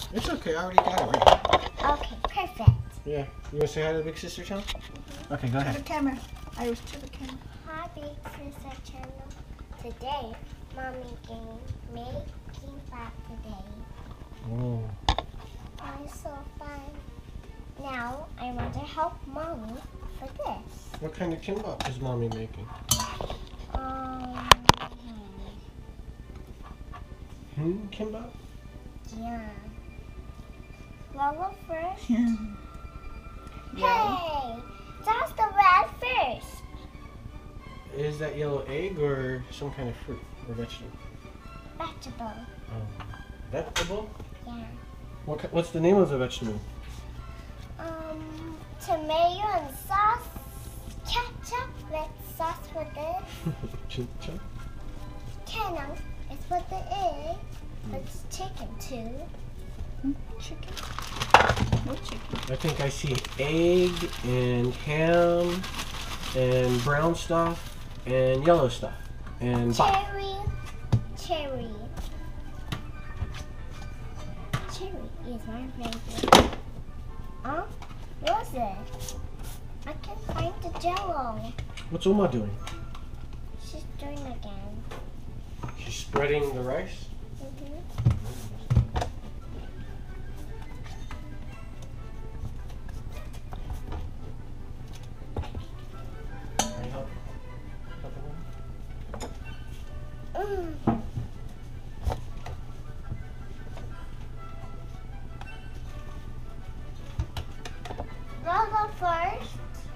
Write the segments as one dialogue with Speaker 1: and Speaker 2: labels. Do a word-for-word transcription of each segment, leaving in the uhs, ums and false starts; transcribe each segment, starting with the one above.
Speaker 1: It's okay, I already got it ready.
Speaker 2: Okay, perfect.
Speaker 1: Yeah. You want to say hi to the big sister channel?
Speaker 2: Mm-hmm.
Speaker 1: Okay, go ahead.
Speaker 3: To the camera. I was to the camera.
Speaker 2: Hi, big sister channel. Today, mommy can make kimbap today.
Speaker 1: Oh.
Speaker 2: It's so fun. Now, I want to help mommy for this.
Speaker 1: What kind of kimbap is mommy making?
Speaker 2: Um,
Speaker 1: Hmm, kimbap?
Speaker 2: yeah. Lala first.
Speaker 3: Yeah.
Speaker 2: Hey, that's the red first.
Speaker 1: Is that yellow egg or some kind of fruit or vegetable?
Speaker 2: Vegetable.
Speaker 1: Um, vegetable?
Speaker 2: Yeah.
Speaker 1: What, ki- what's the name of the vegetable?
Speaker 2: Um, tomato and sauce. Ketchup with sauce for this.
Speaker 1: Chicha?
Speaker 2: Ketchup is for the egg. It's chicken too.
Speaker 3: Hmm? Chicken? What chicken?
Speaker 1: I think I see egg and ham and brown stuff and yellow stuff and bot.
Speaker 2: Cherry. Cherry. Cherry is my favorite. Huh? What's it? I can't find the jello.
Speaker 1: What's Oma doing?
Speaker 2: She's doing again.
Speaker 1: She's spreading the rice.
Speaker 2: Mm-hmm.
Speaker 1: Can I help? Help her?
Speaker 2: Mm. Lolo first.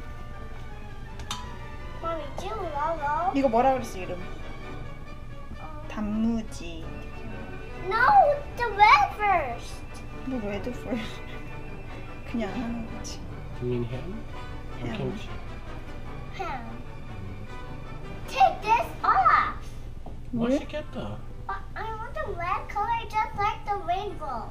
Speaker 2: Mommy, do Lolo.
Speaker 3: 이거 뭐라 그랬어 이름?
Speaker 2: Um,
Speaker 3: 단무지.
Speaker 2: no, the red first.
Speaker 3: 뭐 레드 폴. 그냥 하는 거지.
Speaker 1: You mean ham? Or
Speaker 3: Ham.
Speaker 1: kimchi?
Speaker 2: Ham. Take this off.
Speaker 1: 맛있겠다.
Speaker 2: Uh, I want the red color just like the rainbow.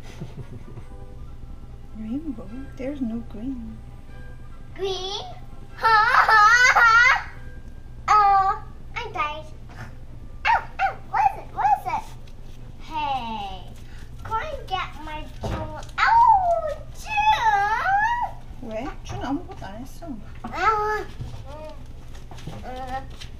Speaker 3: Rainbow? There's no green.
Speaker 2: Green? Ha ha ha! Oh, I died. Ow, ow, what is it? What is it? Hey, come and get my jewel. Ow, June!
Speaker 3: 왜? 준 아무것도 안 했어.
Speaker 2: Ow. Uh,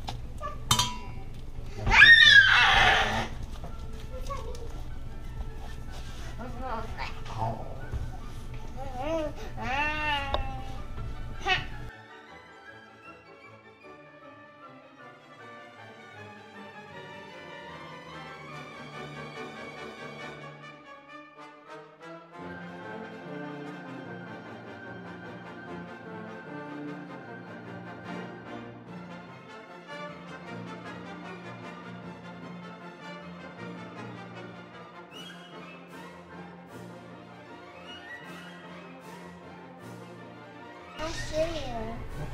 Speaker 2: I'll show you.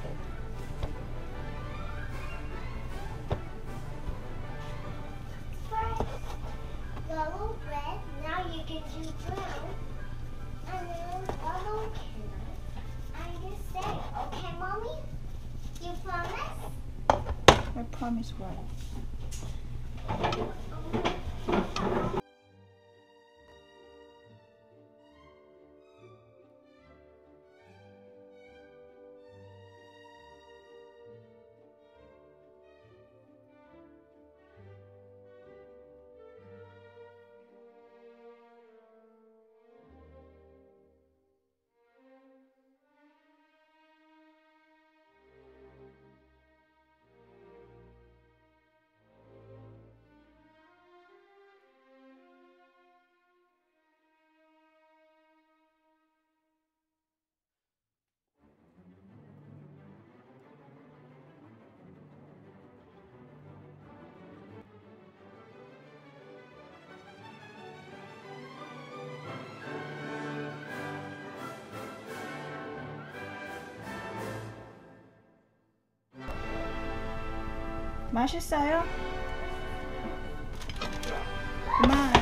Speaker 2: First, yellow, red. Now you can do brown. And then yellow can. And you say, okay, mommy? You promise?
Speaker 3: I promise what? 맛있어요? 그만.